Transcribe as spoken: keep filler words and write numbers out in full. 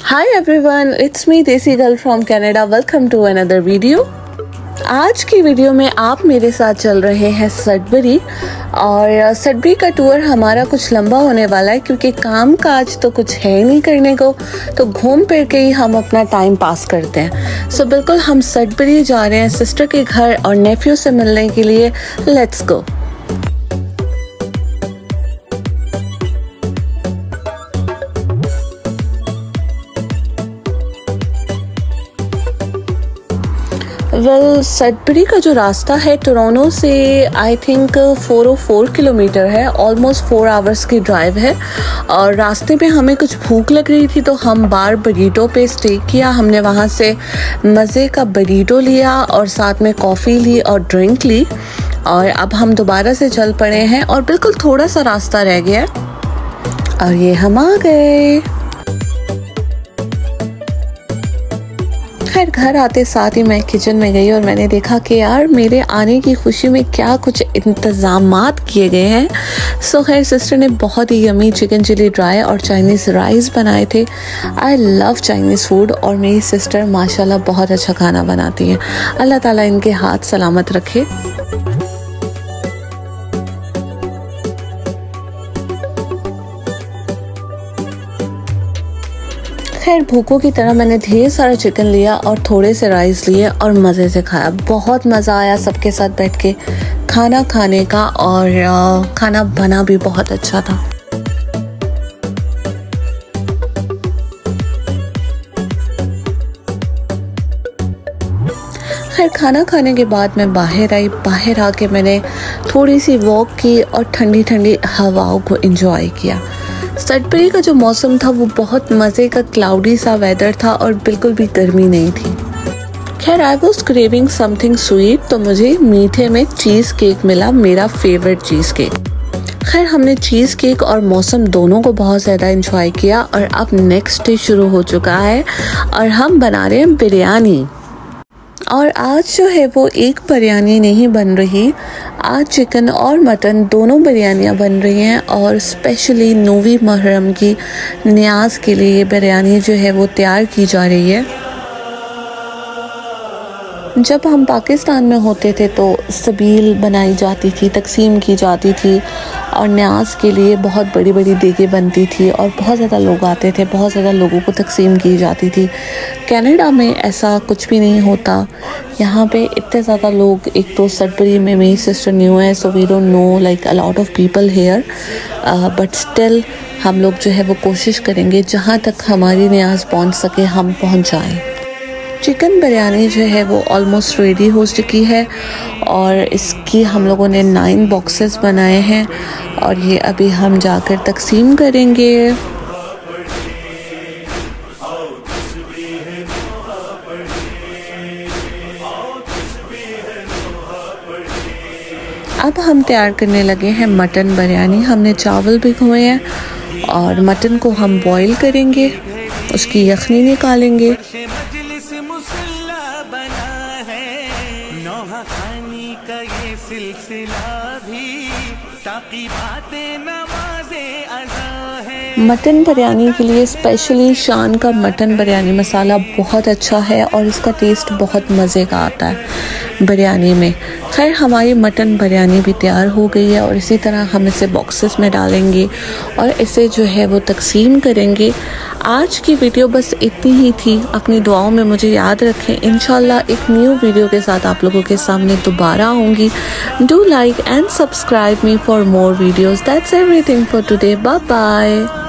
Hi everyone, it's me desi girl from Canada. Welcome to another video. आज की video में आप मेरे साथ चल रहे हैं सडबरी, और सडबरी का टूर हमारा कुछ लंबा होने वाला है क्योंकि काम काज तो कुछ है नहीं करने को, तो घूम फिर के ही हम अपना टाइम पास करते हैं। सो so, बिल्कुल हम सडबरी जा रहे हैं सिस्टर के घर और नेफ्यू से मिलने के लिए। Let's go. वेल सडबरी का जो रास्ता है टोरंटो से I think four o four kilometer है, ऑलमोस्ट फोर आवर्स की ड्राइव है। और रास्ते में हमें कुछ भूख लग रही थी तो हम बार बरीटो पे स्टे किया। हमने वहाँ से मज़े का बरीटो लिया और साथ में कॉफ़ी ली और ड्रिंक ली, और अब हम दोबारा से चल पड़े हैं और बिल्कुल थोड़ा सा रास्ता रह गया और ये हम आ गए। खैर घर आते साथ ही मैं किचन में गई और मैंने देखा कि यार मेरे आने की खुशी में क्या कुछ इंतज़ामात किए गए हैं। सो खैर सिस्टर ने बहुत ही यमी चिकन चिली ड्राई और चाइनीज़ राइस बनाए थे। आई लव चाइनीज़ फूड और मेरी सिस्टर माशाल्लाह बहुत अच्छा खाना बनाती है। अल्लाह ताला इनके हाथ सलामत रखे। खैर भूखों की तरह मैंने ढेर सारा चिकन लिया और थोड़े से राइस लिए और मज़े से खाया। बहुत मज़ा आया सबके साथ बैठ के खाना खाने का, और खाना बना भी बहुत अच्छा था। खैर खाना खाने के बाद मैं बाहर आई। बाहर आके मैंने थोड़ी सी वॉक की और ठंडी ठंडी हवाओं को एंजॉय किया। सडबरी का जो मौसम था वो बहुत मज़े का क्लाउडी सा वेदर था और बिल्कुल भी गर्मी नहीं थी। खैर I was craving something sweet, तो मुझे मीठे में चीज़ केक मिला, मेरा फेवरेट चीज़ केक। खैर हमने चीज़ केक और मौसम दोनों को बहुत ज़्यादा एंजॉय किया, और अब नेक्स्ट डे शुरू हो चुका है और हम बना रहे हैं बिरयानी। और आज जो है वो एक बिरयानी नहीं बन रही, आज चिकन और मटन दोनों बिरयानियां बन रही हैं, और स्पेशली नूवी मुहर्रम की न्याज के लिए ये बिरयानी जो है वो तैयार की जा रही है। जब हम पाकिस्तान में होते थे तो सबील बनाई जाती थी, तकसीम की जाती थी, और न्याज के लिए बहुत बड़ी बड़ी देगें बनती थी और बहुत ज़्यादा लोग आते थे, बहुत ज़्यादा लोगों को तकसीम की जाती थी। कनाडा में ऐसा कुछ भी नहीं होता। यहाँ पे इतने ज़्यादा लोग, एक तो सडबरी में मेरी सिस्टर न्यू है, so we don't know like a lot of people here, but still हम लोग जो है वो कोशिश करेंगे जहाँ तक हमारी न्याज पहुँच सके हम पहुँच जाएँ। चिकन बिरयानी जो है वो ऑलमोस्ट रेडी हो चुकी है, और इसकी हम लोगों ने नाइन बॉक्सेस बनाए हैं और ये अभी हम जाकर तकसीम करेंगे। अब हम तैयार करने लगे हैं मटन बिरयानी। हमने चावल भिगोए हैं और मटन को हम बॉईल करेंगे, उसकी यखनी निकालेंगे। का ये सिलसिला भी ताकि बातें नवाज़े अज़ा है। मटन बिरयानी के लिए स्पेशली शान का मटन बिरयानी मसाला बहुत अच्छा है और इसका टेस्ट बहुत मज़े का आता है बिरयानी में। खैर हमारी मटन बिरयानी भी तैयार हो गई है, और इसी तरह हम इसे बॉक्सेस में डालेंगे और इसे जो है वो तकसीम करेंगे। आज की वीडियो बस इतनी ही थी। अपनी दुआओं में मुझे याद रखें। इंशाल्लाह एक न्यू वीडियो के साथ आप लोगों के सामने दोबारा आऊँगी। Do like and subscribe me for more videos. That's everything for today. Bye bye.